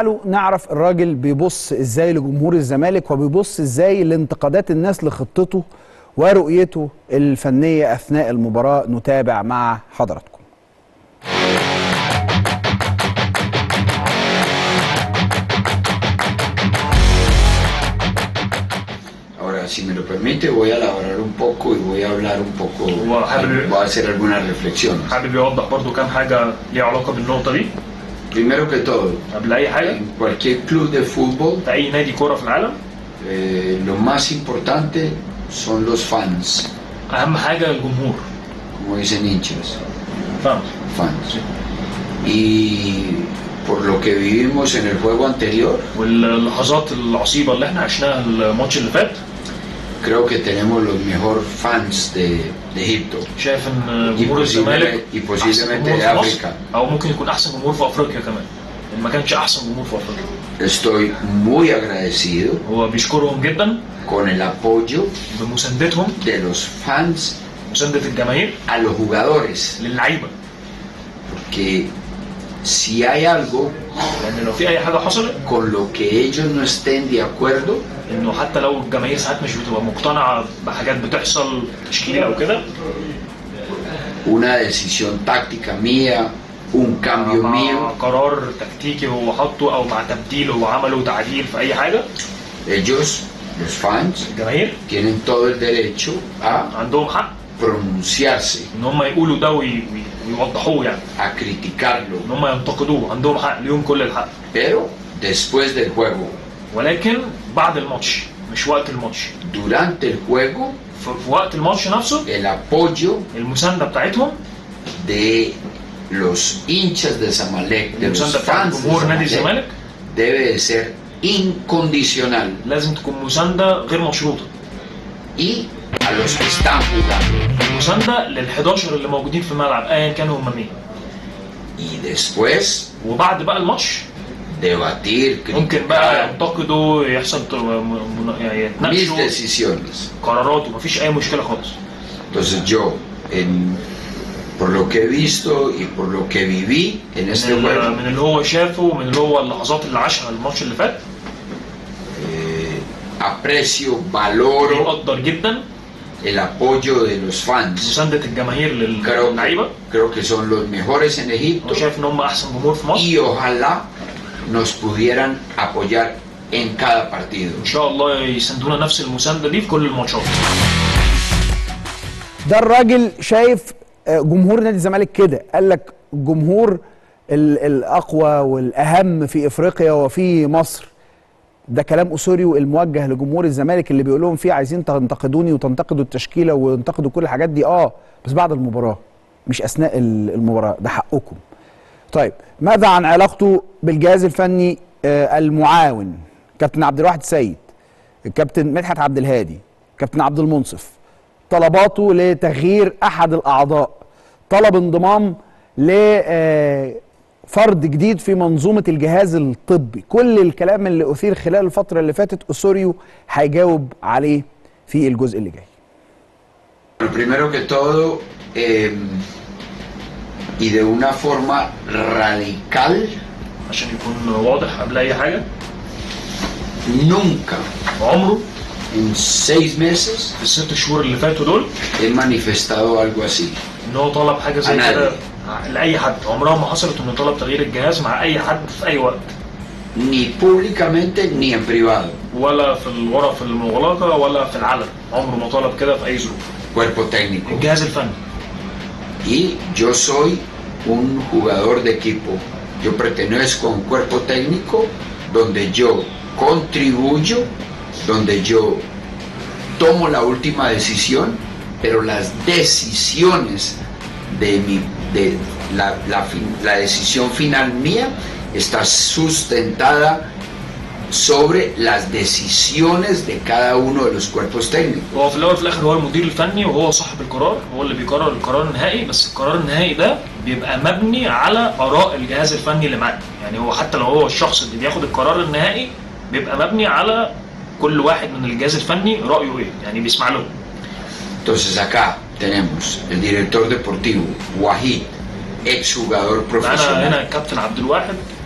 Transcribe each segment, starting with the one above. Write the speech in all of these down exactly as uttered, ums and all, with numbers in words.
تعالوا نعرف الراجل بيبص ازاي لجمهور الزمالك وبيبص ازاي لانتقادات الناس لخطته ورؤيته الفنية أثناء المباراة. نتابع مع حضراتكم. Ahora, si me lo permite, voy a elaborar un poco y voy a hablar un poco, voy a hacer algunas reflexiones. حابب يوضح برضو كام حاجة ليها علاقة بالنقطة دي. Primero que todo, قبل أي حاجة en cualquier club de fútbol, في أي نادي كورة في العالم eh, lo más importante son los fans, أهم حاجة الجمهور. como dicen hinchas, فاهم. fans. Y por lo que vivimos en el juego anterior, واللحظات العصيبة اللي احنا عشناها الماتش اللي فات، creo que tenemos los mejores fans de, de Egipto. شايف ان y جمهور الزمالك posiblemente, y posiblemente de أحسن جمهور في África. مصر، او ممكن يكون احسن جمهور في افريقيا كمان، ما كانش احسن جمهور في افريقيا. Estoy muy agradecido هو بيشكرهم جدا con el apoyo بمساندتهم، de los fans مساندة الجماهير a los jugadores, للعيبة، porque si hay algo لان لو في اي حاجة حصلت con lo que ellos no estén de acuerdo, انه حتى لو الجماهير ساعات مش بتبقى مقتنعة بحاجات بتحصل تشكيل او كده، una decisión táctica mía, un cambio مع mío, قرار تكتيكي هو حطه او مع تبديل هو عمله تعديل في اي حاجة، ellos, los fans, الجماهير tienen todo el derecho a عندهم حق pronunciarse, ان هم يقولوا ده وي- ويوضحوه، يعني a criticarlo, ان هم ينتقدوه، عندهم حق، ليهم كل الحق. pero después del juego, ولكن بعد الماتش مش وقت الماتش. durante el juego, ف- في وقت الماتش نفسه el apoyo المساندة بتاعتهم، de los hinchas de Zamalek, de los المساندة بتاعت fans de جمهور نادي Zamalek, الزمالك debe de ser incondicional, لازم تكون مساندة غير مشروطة. y a los que están jugando. مساندة لل حداشر اللي موجودين في الملعب ايا كانوا هم مين. Y después وبعد بقى الماتش debatir, ممكن بقى criticar ينتقدوا، يحصل ت- م- م- يعني mis يتناقشوا decisiones. قرارات، ومفيش اي مشكلة خالص. Entonces yo, en, por lo que he visto y por lo que viví en este من, ال- juego, من اللي هو شافه ومن اللي هو اللحظات اللي عاشها الماتش اللي فات، eh, aprecio, valoro بيقدر جدا el apoyo de los fans. مساندة الجماهير لل- Creo, للعيبة. creo que son los mejores en Egipto هو شايف ان هم احسن جمهور في مصر، y ojalá nos pudieran apoyar en cada partido. ان شاء الله يساندونا نفس المساندة دي في كل الماتشات. ده الراجل شايف جمهور نادي الزمالك كده، قال لك الجمهور ال- الأقوى والأهم في إفريقيا وفي مصر. ده كلام أوسوريو الموجه لجمهور الزمالك اللي بيقول لهم فيه عايزين تنتقدوني وتنتقدوا التشكيلة وتنتقدوا كل الحاجات دي، اه بس بعد المباراة مش أثناء ال- المباراة، ده حقكم. طيب ماذا عن علاقته بالجهاز الفني آه المعاون؟ كابتن عبد الواحد السيد، الكابتن مدحت عبد الهادي، كابتن عبد المنصف، طلباته لتغيير احد الاعضاء، طلب انضمام لفرد جديد في منظومه الجهاز الطبي. كل الكلام اللي اثير خلال الفتره اللي فاتت أوسوريو هيجاوب عليه في الجزء اللي جاي. Primero que todo, eh, y de una forma radical, عشان يكون واضح قبل اي حاجة، nunca عمره en seis meses في الست شهور اللي فاتوا دول he manifestado algo así. ان هو طلب حاجة زي أنا كده لاي حد. عمرها ما حصلت انه طلب تغيير الجهاز مع اي حد في اي وقت، Ni públicamente ni en privado. ولا في الغرف المغلقة ولا في العلن. عمره ما طلب كده في اي ظروف. Cuerpo técnico. الجهاز الفني. Y yo soy un jugador de equipo. Yo pertenezco a un cuerpo técnico donde yo contribuyo, donde yo tomo la última decisión, pero las decisiones de mi, de la, la, la decisión final mía está sustentada sobre las decisiones de cada uno de los cuerpos técnicos. هو في الاول وفي الاخر هو المدير الفني وهو صاحب القرار، هو اللي بيقرر القرار النهائي، بس القرار النهائي ده بيبقى مبني على اراء الجهاز الفني اللي معاه. يعني هو حتى لو هو الشخص اللي بياخد القرار النهائي بيبقى مبني على كل واحد من الجهاز الفني رايه ايه، يعني بيسمع له. Entonces acá tenemos el director deportivo Wahid, ex jugador معانا profesional. هنا الكابتن عبد الواحد،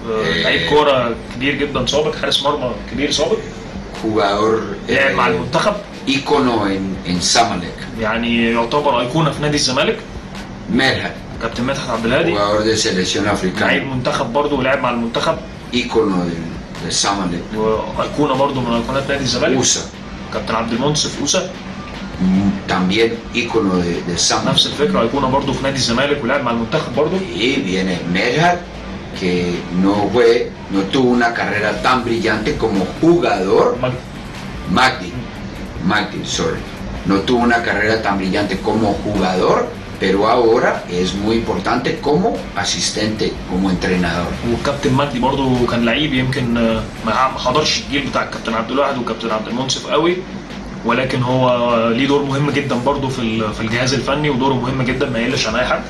آه، لعيب كوره كبير جدا سابق، حارس مرمى كبير سابق، jugador لعب مع eh, المنتخب، ícono en, en Zamalek. يعني يعتبر ايقونه في نادي الزمالك. Merhat, كابتن مدحت عبد الهادي jugador de selección لعيب africana, منتخب برضه ولعب مع المنتخب، ícono de, de Zamalek. وايقونه برضه من ايقونات نادي الزمالك. Usa, كابتن عبد المنصف اوسا mm, también ícono de, de Zamalek. نفس الفكره، ايقونه برضه في نادي الزمالك ولعب مع المنتخب برضه. Y viene Merhat, que no fue, no tuvo una carrera tan brillante como jugador. Magdi, Magdi, sorry. No tuvo una carrera tan brillante como jugador, pero ahora es muy importante como asistente, como entrenador. والكابتن مجدي برضه كان لعيب، يمكن آه، ما ما حضرش الجيل بتاع الكابتن عبد الواحد وكابتن عبد المنصف قوي، ولكن هو ليه دور مهم جدا برضه في ال- في الجهاز الفني، ودوره مهم جدا ما يقلش عن اي حد.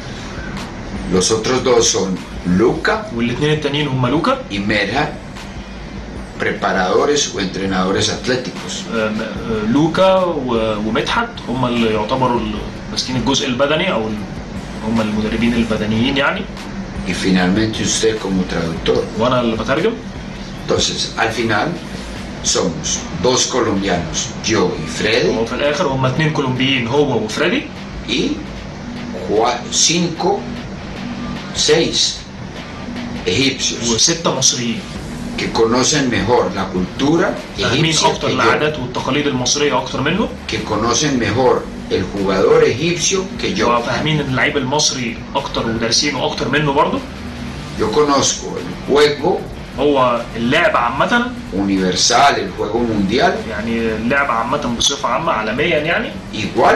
Los otros dos son Luca والاثنين التانيين هم لوكا y Merhat, preparadores o entrenadores atléticos. آه، آه، لوكا و- ومدحت هم اللي يعتبروا ال- ماسكين الجزء البدني، او ال- هم المدربين البدنيين يعني، Y finalmente usted como traductor. وانا اللي بترجم. Entonces, al final somos dos colombianos, yo y Freddy, وفي الاخر هم اثنين كولومبيين، هو وفريدي، y cua- cinco, seis egipcios وستة مصريين que conocen mejor la cultura فاهمين egipcia اكتر que yo, العادات والتقاليد المصريه اكتر منه، que conocen mejor el jugador egipcio que yo. وفاهمين اللعيب المصري اكتر ودارسينه اكتر منه برضه. Yo conozco el juego هو اللعبه عامه، universal, el juego mundial, يعني اللعبه عامه بصفه عامه عالميا يعني، igual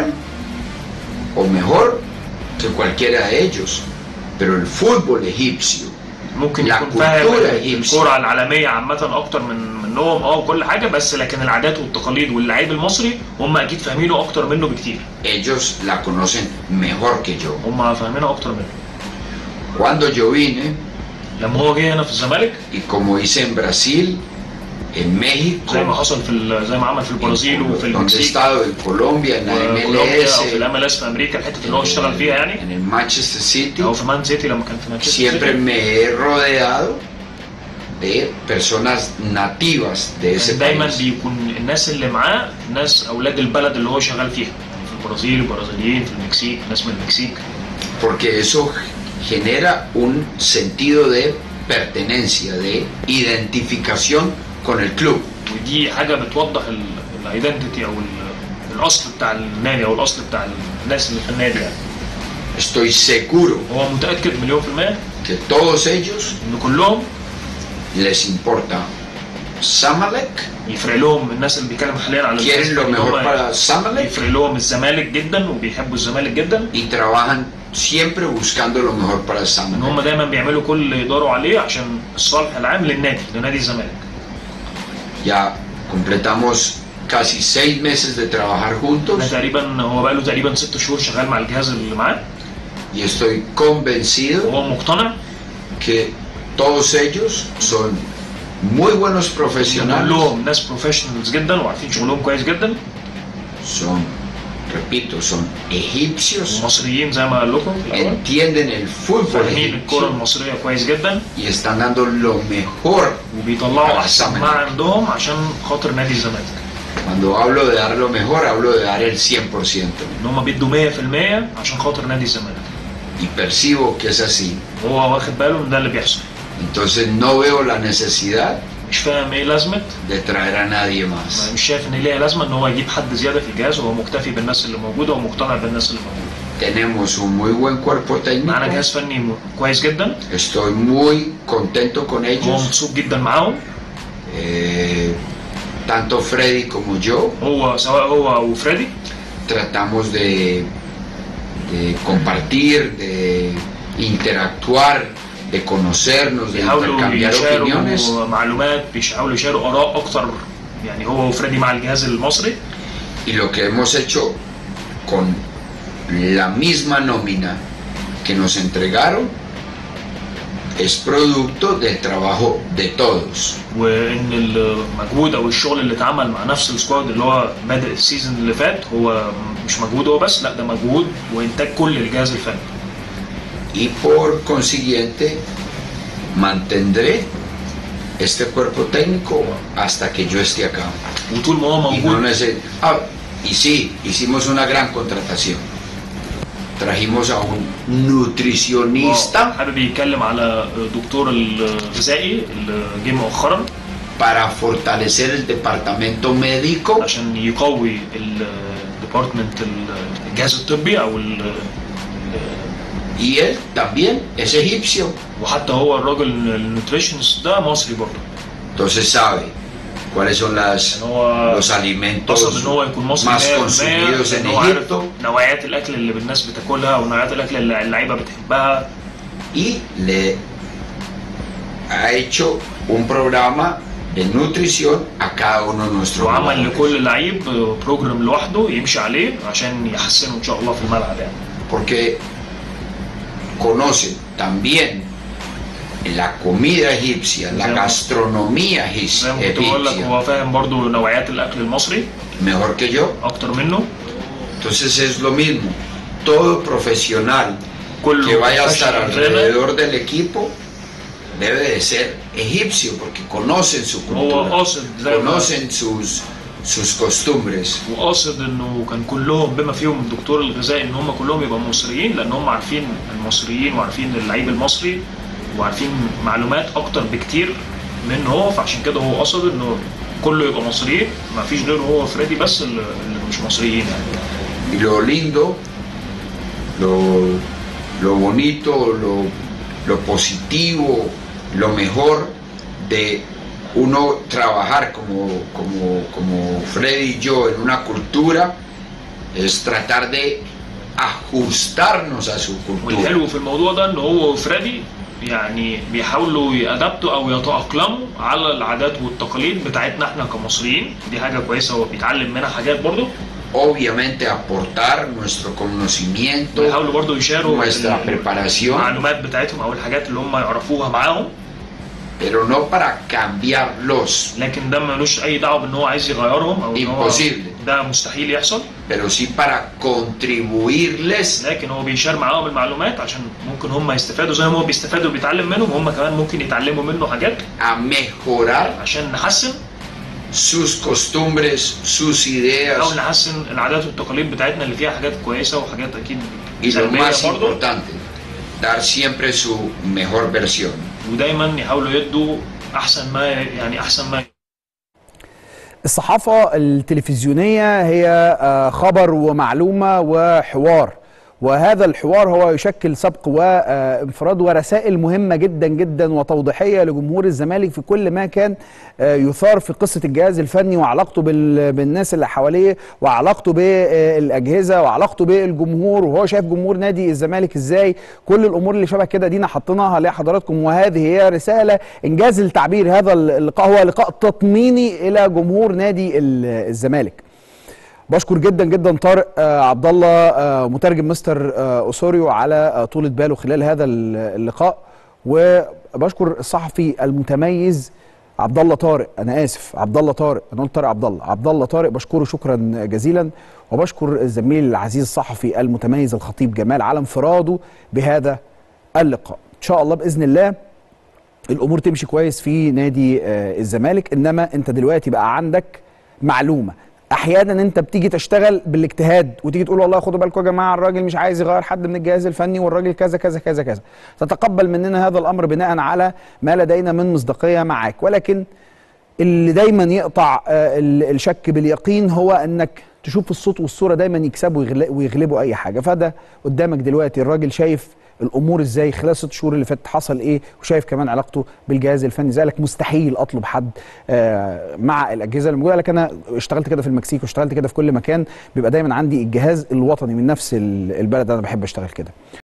o mejor que cualquiera de ellos, pero el fútbol egipcio, ممكن لا، يكون فاهم كولتورا إيجيبسية. الكرة العالمية عامة أكتر من منهم اه وكل حاجة، بس لكن العادات والتقاليد واللعيب المصري هم أكيد فاهمينه أكتر منه بكتير، ellos la conocen mejor que yo. هم فاهمينها أكتر منه. Cuando yo vine, لما هو جه هنا في الزمالك، y como hice en Brasil, en México, زي ما حصل في ال- زي ما عمل في البرازيل وفي donde he المكسيك estado, en Colombia, en la وكولومبيا أو في M L S, الام ال اس في أمريكا، الحتة اللي هو اشتغل فيها يعني، en el Manchester City, أو في مان سيتي لما كان في مانشستر siempre سيتي. me he rodeado de personas nativas de ese دايما país. بيكون الناس اللي معاه ناس أولاد البلد اللي هو شغال فيها، في البرازيل برازيليين، في المكسيك ناس من المكسيك، Porque eso genera un sentido de pertenencia, de identificación con el club. ودي حاجه بتوضح الايدنتيتي او ال- الاصل بتاع النادي او الاصل بتاع الناس اللي في النادي يعني. Estoy seguro هو متاكد مليون في الميه que todos ellos ان كلهم les importa Zamalek, يفرق لهم، الناس اللي بيتكلم حاليا على quieren الفيسبوك lo إن mejor هم para Zamalek يفرق لهم الزمالك جدا وبيحبوا الزمالك جدا، y trabajan siempre buscando lo mejor para ان هم Zamalek. دايما بيعملوا كل اللي يقدروا عليه عشان الصالح العام للنادي، لنادي الزمالك. Ya completamos casi seis meses de trabajar احنا juntos تقريبا هو بقى له تقريبا ست شهور شغال مع الجهاز اللي معاه، y estoy convencido وهو مقتنع que todos ellos son muy buenos profesionales, كلهم ناس بروفيشنالز جدا وعارفين شغلهم كويس جدا، son, repito, son egipcios, ومصريين زي ما قال لكم في الاول، entienden el fútbol فاهمين الكرة egipcio المصرية كويس جدا، y están dando lo mejor. وبيطلعوا أحسن ما عندهم عشان خاطر نادي الزمالك. Cuando hablo de dar lo mejor, hablo de dar el cien por ciento إن هم بيدوا مية في المية عشان خاطر نادي الزمالك. y percibo que es así. وهو واخد باله إن ده اللي بيحصل. Entonces no veo la necesidad مش فاهم إيه لازمة، de traer a nadie más. مش شايف إن ليها لازمة إن هو يجيب حد زيادة في الجهاز، وهو مكتفي بالناس اللي موجودة ومقتنع بالناس اللي موجودة. Tenemos un muy buen cuerpo معانا técnico, جهاز فني م- كويس جدا، estoy muy contento con هو ellos, مبسوط جدا معاهم، eh, tanto Freddy como yo هو سواء هو أو فريدي tratamos de, de compartir, de interactuar, de conocernos, de بيحاولوا intercambiar opiniones. يشاروا معلومات، بيحاولوا يشاروا آراء أكتر، يعني هو وفريدي مع الجهاز المصري. Y lo que hemos hecho con la misma nómina que nos entregaron es producto del trabajo de todos. وان المجهود او الشغل اللي اتعمل مع نفس السكواد اللي هو بادئ السيزون اللي فات هو مش مجهود هو بس، لا ده مجهود وانتاج كل الجهاز الفني. Y por consiguiente mantendré este cuerpo técnico hasta que yo esté acá. وطول ما هو Y, no موجود. neces- ah, y sí, hicimos una gran contratación. Trajimos a un nutricionista حابب يتكلم على دكتور الغذائي اللي جه مؤخرا para fortalecer el departamento médico عشان يقوي الديبارتمنت الجهاز الطبي او ال- y él también es egipcio. وحتى هو الراجل النيوتريشنست ده مصري برضه. Entonces sabe cuáles son las, يعني هو los alimentos قصد ان هو يكون مصري más مية بالمية، consumidos en لأن هو عارف Egipto نوعيات الاكل اللي الناس بتاكلها ونوعيات الاكل اللي اللعيبه بتحبها. y le ha hecho un programa de nutrición a cada uno de nuestros وعمل jugadores. لكل لعيب بروجرام لوحده يمشي عليه عشان يحسنه ان شاء الله في الملعب يعني. Porque conocen también la comida egipcia, la زي ما- gastronomía زي ما كنت بقول لك egipcia هو فاهم برضه نوعيات الاكل المصري mejor que yo. اكتر منه. Entonces es lo mismo. Todo profesional كل que vaya a estar professional trainer alrededor del equipo debe de ser egipcio porque conocen su هو cultura, قاصد زي ما conocen sus, sus costumbres. وقاصد انه كان كلهم بما فيهم الدكتور الغذائي ان هم كلهم يبقوا مصريين لان هم عارفين المصريين وعارفين اللعيب المصري وعارفين معلومات اكتر بكتير من هو، فعشان كده هو قصد انه كله يبقى مصريين، ما فيش غير هو فريدي بس اللي اللي مش مصريين يعني. Y lo lindo, lo, lo bonito, lo, lo positivo, lo mejor de uno trabajar como, como, como Freddy y yo en una cultura es tratar de ajustarnos a su cultura. والحلو في الموضوع ده ان هو وفريدي يعني بيحاولوا يأدبتوا او يتأقلموا على العادات والتقاليد بتاعتنا احنا كمصريين، دي حاجه كويسه هو بيتعلم منها حاجات برضه. Obviamente aportar nuestro conocimiento, بيحاولوا برضه يشاروا nuestra preparación, المعلومات بتاعتهم او الحاجات اللي هم يعرفوها معاهم، pero no para cambiarlos, لكن ده ملوش اي دعوه بان هو عايز يغيرهم او ان هو Imposible. ده مستحيل يحصل، pero sí para contribuirles لكن هو بيشار معاهم المعلومات عشان ممكن هم يستفادوا زي ما هو بيستفادوا وبيتعلم منهم، هم كمان ممكن يتعلموا منه حاجات a mejorar عشان نحسن sus costumbres, sus ideas او نحسن العادات والتقاليد بتاعتنا اللي فيها حاجات كويسه وحاجات اكيد y lo سلبيه más برضه، importante, dar siempre su mejor versión. ودايما يحاولوا يدوا احسن ما يعني احسن ما. الصحافة التلفزيونية هي آه، خبر ومعلومة وحوار، وهذا الحوار هو يشكل سبق وانفراد ورسائل مهمة جدا جدا وتوضيحية لجمهور الزمالك في كل ما كان آه، يثار في قصة الجهاز الفني وعلاقته بال- بالناس اللي حواليه وعلاقته بالأجهزة وعلاقته بالجمهور، وهو شايف جمهور نادي الزمالك ازاي. كل الأمور اللي شبه كده دينا حطيناها لحضراتكم، وهذه هي رسالة إنجاز التعبير. هذا اللقاء هو لقاء تطميني إلى جمهور نادي ال- الزمالك. بشكر جدا جدا طارق آه، عبد الله آه، مترجم مستر آه، اوسوريو على آه، طولة باله خلال هذا اللقاء، وبشكر الصحفي المتميز عبد الله طارق، انا اسف عبد الله طارق، انا قلت طارق عبد الله، عبد الله طارق بشكره شكرا جزيلا، وبشكر الزميل العزيز الصحفي المتميز الخطيب جمال على انفراده بهذا اللقاء. ان شاء الله باذن الله الامور تمشي كويس في نادي آه، الزمالك، انما انت دلوقتي بقى عندك معلومه. احيانا انت بتيجي تشتغل بالاجتهاد وتيجي تقول والله خدوا بالكم يا جماعه الراجل مش عايز يغير حد من الجهاز الفني والراجل كذا كذا كذا كذا، تتقبل مننا هذا الامر بناء على ما لدينا من مصداقيه معاك، ولكن اللي دايما يقطع آه، ال- الشك باليقين هو انك تشوف الصوت والصوره دايما يكسبوا ويغل- ويغلبوا اي حاجه. فده قدامك دلوقتي الراجل شايف الامور ازاي خلال الست شهور اللي فاتت حصل ايه، وشايف كمان علاقته بالجهاز الفني زي لك مستحيل اطلب حد آه، مع الاجهزه اللي موجوده. لك انا اشتغلت كده في المكسيك واشتغلت كده في كل مكان، بيبقى دايما عندي الجهاز الوطني من نفس ال- البلد، انا بحب اشتغل كده.